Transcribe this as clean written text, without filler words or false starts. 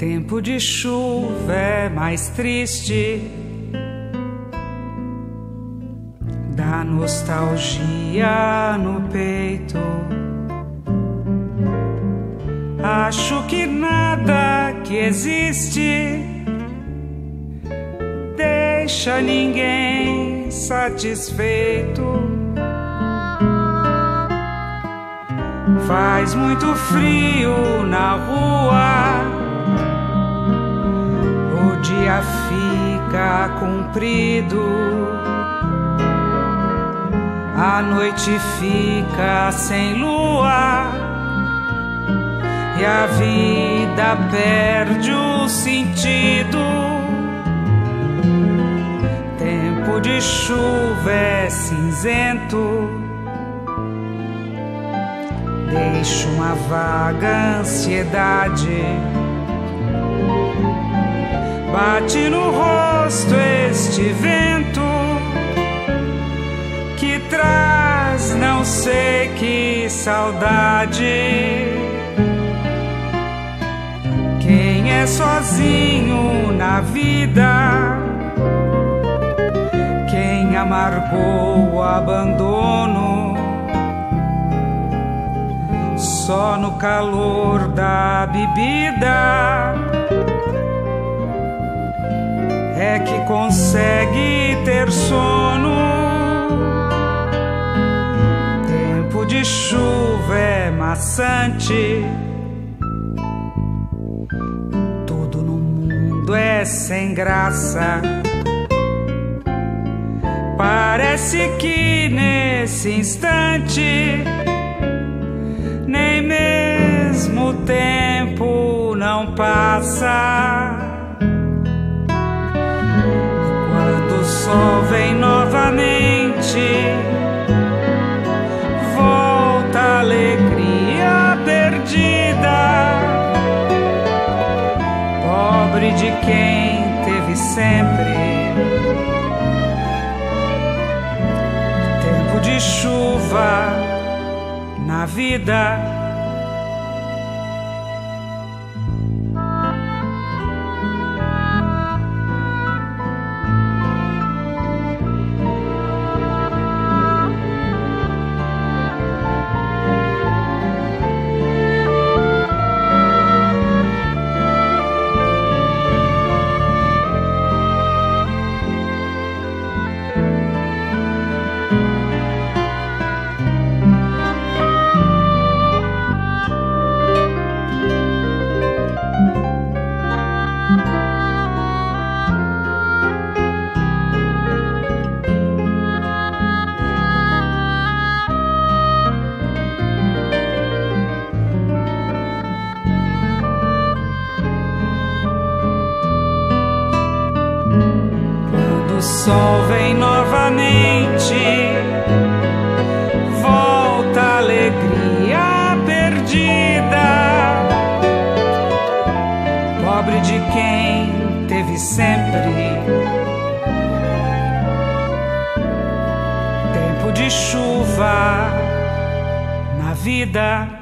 Tempo de chuva é mais triste, dá nostalgia no peito. Acho que nada que existe deixa ninguém satisfeito. Faz muito frio na rua, o dia fica comprido, a noite fica sem lua e a vida perde o sentido. Tempo de chuva é cinzento, deixa uma vaga ansiedade, bate no rosto este vento que traz não sei que saudade. Quem é sozinho na vida, quem amargou o abandono, só no calor da bebida é que consegue ter sono. Tempo de chuva é maçante, tudo no mundo é sem graça. Parece que nesse instante nem mesmo o tempo não passa. Quando o sol vem novamente, volta a alegria perdida. Pobre de quem teve sempre tempo de chuva na vida. O sol vem novamente, volta a alegria perdida. Pobre de quem teve sempre tempo de chuva na vida.